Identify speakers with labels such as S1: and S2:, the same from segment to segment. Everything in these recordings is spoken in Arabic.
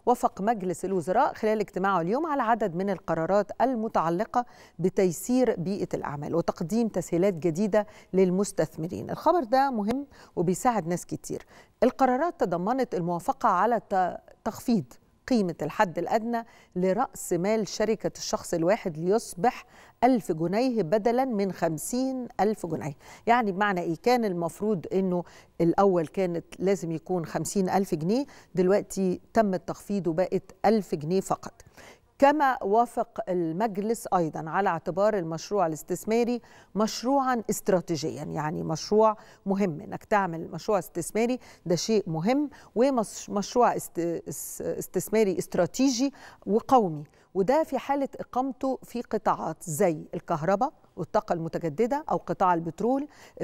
S1: وافق مجلس الوزراء خلال اجتماعه اليوم على عدد من القرارات المتعلقة بتيسير بيئة الأعمال وتقديم تسهيلات جديدة للمستثمرين. الخبر ده مهم وبيساعد ناس كتير. القرارات تضمنت الموافقة على تخفيض قيمة الحد الأدنى لرأس مال شركة الشخص الواحد ليصبح 1000 جنيه بدلا من 50,000 جنيه. يعني بمعنى إيه؟ كان المفروض أنه الأول كانت لازم يكون 50,000 جنيه، دلوقتي تم التخفيض وبقت 1000 جنيه فقط. كما وافق المجلس أيضا على اعتبار المشروع الاستثماري مشروعا استراتيجيا، يعني مشروع مهم. انك تعمل مشروع استثماري ده شيء مهم، ومشروع استثماري استراتيجي وقومي، وده في حالة إقامته في قطاعات زي الكهرباء والطاقة المتجددة، أو قطاع البترول،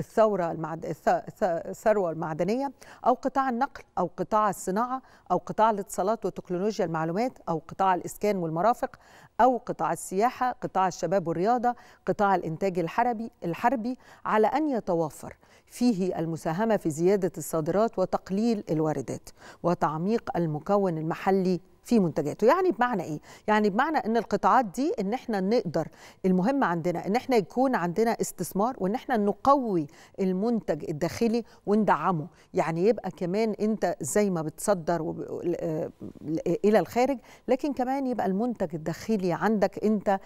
S1: الثروة المعدنية، أو قطاع النقل، أو قطاع الصناعة، أو قطاع الاتصالات وتكنولوجيا المعلومات، أو قطاع الإسكان والمرافق، أو قطاع السياحة، قطاع الشباب والرياضة، قطاع الإنتاج الحربي، على أن يتوفر فيه المساهمة في زيادة الصادرات وتقليل الواردات وتعميق المكون المحلي في منتجاته. يعني بمعنى ايه؟ يعني بمعنى ان القطاعات دي ان احنا نقدر، المهم عندنا ان احنا يكون عندنا استثمار، وان احنا نقوي المنتج الداخلي وندعمه. يعني يبقى كمان انت زي ما بتصدر الى الخارج، لكن كمان يبقى المنتج الداخلي عندك انت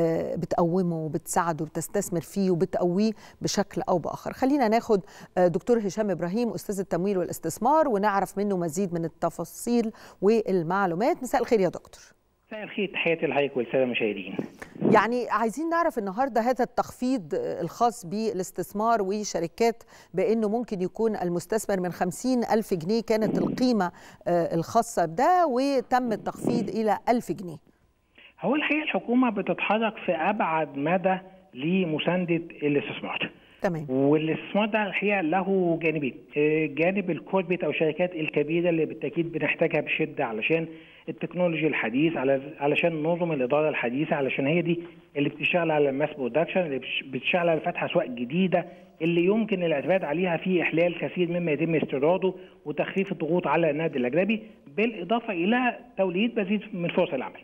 S1: بتقومه وبتساعده وبتستثمر فيه وبتقويه بشكل او باخر. خلينا ناخد دكتور هشام ابراهيم، استاذ التمويل والاستثمار، ونعرف منه مزيد من التفاصيل والمعلومات. مساء الخير يا دكتور.
S2: مساء الخير، تحياتي لحضرتك والساده المشاهدين.
S1: يعني عايزين نعرف النهارده هذا التخفيض الخاص بالاستثمار وشركات، بانه ممكن يكون المستثمر من 50,000 جنيه كانت القيمه الخاصه بده، وتم التخفيض الى 1000 جنيه.
S2: هو الحقيقه الحكومه بتتحرك في ابعد مدى لمسانده الاستثمار.
S1: تمام.
S2: والاستثمار ده الحقيقه له جانبين، جانب الكوربريت او الشركات الكبيره اللي بالتاكيد بنحتاجها بشده علشان التكنولوجيا الحديث، علشان نظم الاداره الحديثه، علشان هي دي اللي بتشتغل على الماس برودكشن، اللي بتشتغل على فتح اسواق جديده اللي يمكن الاعتماد عليها في احلال كثير مما يتم استيراده وتخفيف الضغوط على النقد الاجنبي، بالاضافه الى توليد مزيد من فرص العمل.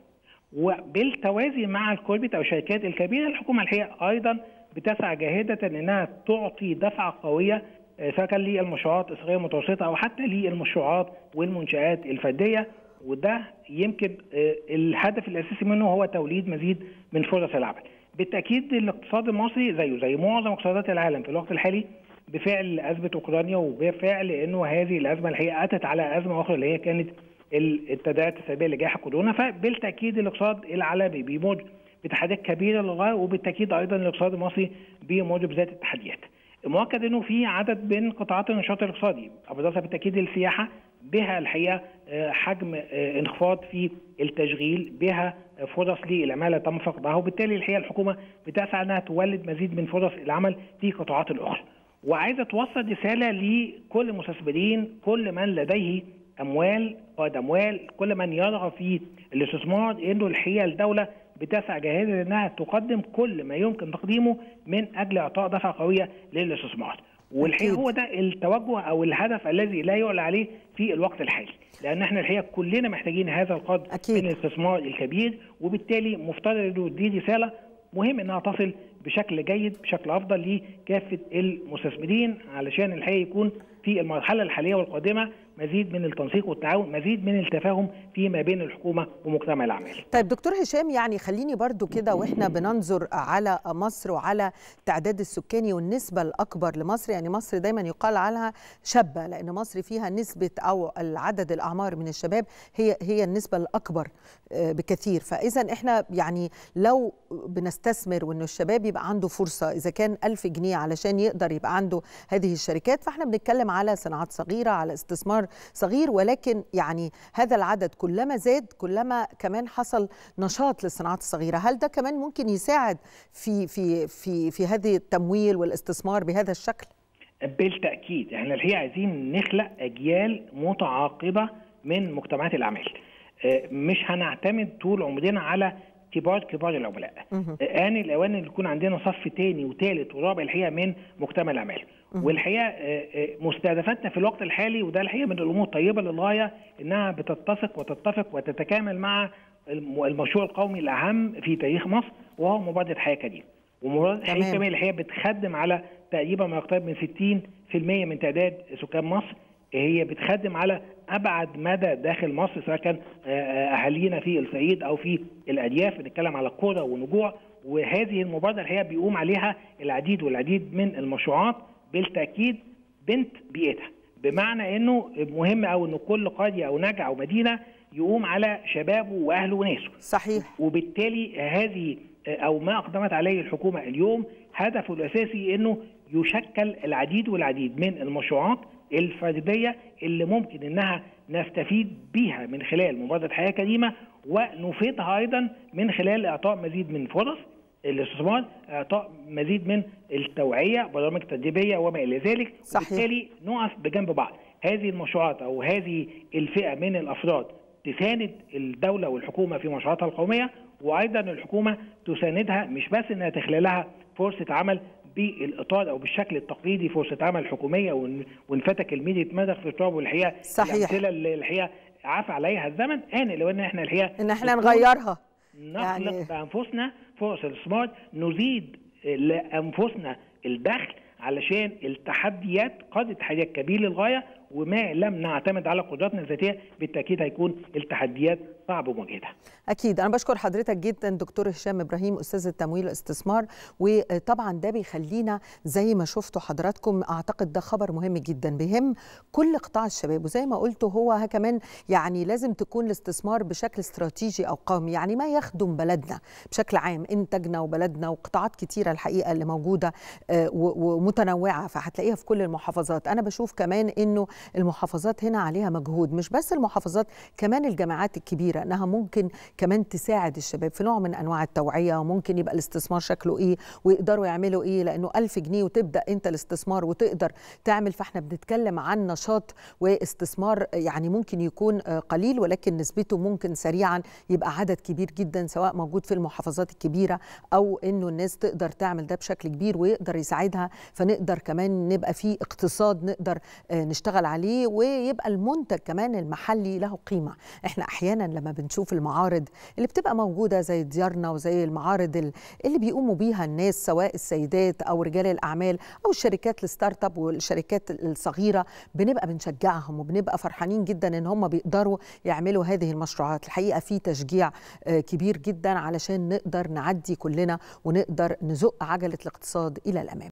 S2: وبالتوازي مع الكوربريت او الشركات الكبيره، الحكومه الحقيقه ايضا بتسعى جاهدة انها تعطي دفعة قوية سواء كان للمشروعات الصغيرة المتوسطة او حتى للمشروعات والمنشآت الفردية، وده يمكن الهدف الاساسي منه هو توليد مزيد من فرص العمل. بالتاكيد الاقتصاد المصري زي معظم اقتصادات العالم في الوقت الحالي بفعل ازمة اوكرانيا، وبفعل انه هذه الازمة الحقيقة اتت على ازمة اخرى اللي هي كانت التداعيات السلبية لجائحة كورونا. فبالتاكيد الاقتصاد العالمي بيمر بتحديات كبيره للغايه، وبالتاكيد ايضا الاقتصاد المصري بيمر بذات التحديات. المؤكد انه في عدد من قطاعات النشاط الاقتصادي، ابرزها بالتاكيد السياحه، بها الحقيقه حجم انخفاض في التشغيل، بها فرص للعماله تم فقدها، وبالتالي الحقيقه الحكومه بتسعى انها تولد مزيد من فرص العمل في قطاعات اخرى. وعايزه توصل رساله لكل المستثمرين، كل من لديه اموال، قائد اموال، كل من يرغب في الاستثمار، انه الحقيقه الدوله بتسعى جاهزة انها تقدم كل ما يمكن تقديمه من اجل اعطاء دفعة قوية للاستثمار. والحقيقة هو ده التوجه او الهدف الذي لا يعلى عليه في الوقت الحالي، لان احنا الحقيقة كلنا محتاجين هذا القدر من الاستثمار الكبير، وبالتالي مفترض انه دي رسالة مهم انها تصل بشكل جيد بشكل افضل لكافة المستثمرين، علشان الحقيقة يكون في المرحلة الحالية والقادمة مزيد من التنسيق والتعاون، مزيد من التفاهم فيما بين الحكومة ومجتمع الأعمال.
S1: طيب دكتور هشام، يعني خليني برضو كده وإحنا بننظر على مصر وعلى التعداد السكاني والنسبة الأكبر لمصر، يعني مصر دايما يقال عنها شابة لأن مصر فيها نسبة أو العدد الأعمار من الشباب هي النسبة الأكبر بكثير. فإذا إحنا يعني لو بنستثمر وإنه الشباب يبقى عنده فرصة، إذا كان 1000 جنيه علشان يقدر يبقى عنده هذه الشركات، فإحنا بنتكلم على صناعات صغيرة، على استثمار صغير، ولكن يعني هذا العدد كلما زاد كلما كمان حصل نشاط للصناعات الصغيرة. هل ده كمان ممكن يساعد في هذه التمويل والاستثمار بهذا الشكل؟
S2: بالتأكيد، احنا الحقيقة عايزين نخلق أجيال متعاقبة من مجتمعات الأعمال. مش هنعتمد طول عمرنا على كبار العملاء. آن الأوان اللي يكون عندنا صف تاني وثالث ورابع الحقيقة من مجتمع الأعمال. والحقيقه مستهدفاتنا في الوقت الحالي، وده الحقيقه من الامور الطيبه للغايه، انها بتتسق وتتفق وتتكامل مع المشروع القومي الاهم في تاريخ مصر، وهو مبادره حياه كريمه. ومبادره حياه كريمه الحقيقه بتخدم على تقريبا ما يقترب من 60% من تعداد سكان مصر. هي بتخدم على ابعد مدى داخل مصر، سواء كان اهالينا في الصعيد او في الارياف، بنتكلم على قرى ونجوع. وهذه المبادره الحقيقه بيقوم عليها العديد والعديد من المشروعات، بالتاكيد بنت بيئتها، بمعنى انه مهم او انه كل قريه او نجع او مدينه يقوم على شبابه واهله وناسه.
S1: صحيح.
S2: وبالتالي هذه او ما اقدمت عليه الحكومه اليوم هدفه الاساسي انه يشكل العديد والعديد من المشروعات الفرديه اللي ممكن انها نستفيد بيها من خلال مبادره حياه كريمه، ونفيدها ايضا من خلال اعطاء مزيد من فرص الاستثمار، اعطاء مزيد من التوعيه، برامج تدريبيه وما الى ذلك.
S1: صحيح.
S2: وبالتالي نقف بجنب بعض. هذه المشروعات او هذه الفئه من الافراد تساند الدوله والحكومه في مشروعاتها القوميه، وايضا الحكومه تساندها، مش بس انها تخلق لها فرصه عمل بالاطار او بالشكل التقليدي، فرصه عمل حكوميه وانفتك الميل يتمزق في التراب. والحقيقه الامثله اللي الحقيقه عفى عليها الزمن، لو ان احنا الحقيقه
S1: ان احنا نغيرها،
S2: نخلق بانفسنا فرص الاستثمار، نزيد لانفسنا الدخل، علشان التحديات قد تحديات كبيره للغايه، وما لم نعتمد على قدراتنا الذاتيه بالتاكيد هيكون التحديات صعب مواجهتها.
S1: اكيد. انا بشكر حضرتك جدا دكتور هشام ابراهيم، استاذ التمويل والاستثمار. وطبعا ده بيخلينا زي ما شفتوا حضراتكم، اعتقد ده خبر مهم جدا بيهم كل قطاع الشباب، وزي ما قلتوا هو كمان يعني لازم تكون الاستثمار بشكل استراتيجي او قومي، يعني ما يخدم بلدنا بشكل عام، انتاجنا وبلدنا وقطاعات كتيره الحقيقه اللي موجوده ومتنوعه، فهتلاقيها في كل المحافظات. انا بشوف كمان انه المحافظات هنا عليها مجهود، مش بس المحافظات، كمان الجامعات الكبيره، انها ممكن كمان تساعد الشباب في نوع من انواع التوعيه، وممكن يبقى الاستثمار شكله ايه ويقدروا يعملوا ايه، لانه 1000 جنيه وتبدا انت الاستثمار وتقدر تعمل. فاحنا بنتكلم عن نشاط واستثمار يعني ممكن يكون قليل، ولكن نسبته ممكن سريعا يبقى عدد كبير جدا، سواء موجود في المحافظات الكبيره او انه الناس تقدر تعمل ده بشكل كبير ويقدر يساعدها، فنقدر كمان نبقى في اقتصاد نقدر نشتغل عليه، ويبقى المنتج كمان المحلي له قيمه. احنا احيانا لما بنشوف المعارض اللي بتبقى موجوده زي ديارنا وزي المعارض اللي بيقوموا بيها الناس، سواء السيدات او رجال الاعمال او الشركات الستارت اب والشركات الصغيره، بنبقى بنشجعهم وبنبقى فرحانين جدا ان هم بيقدروا يعملوا هذه المشروعات. الحقيقه في تشجيع كبير جدا علشان نقدر نعدي كلنا ونقدر نزق عجله الاقتصاد الى الامام.